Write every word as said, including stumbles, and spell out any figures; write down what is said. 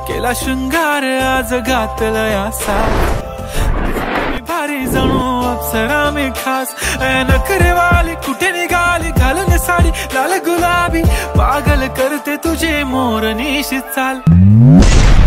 केला शृंगार आज घातला असा मी भारी जणू अप्सरा मी खास नखरेवाली कुठे निघाली घालून साडी लाल गुलाबी पागल करते तुझे मोरनीशी चाल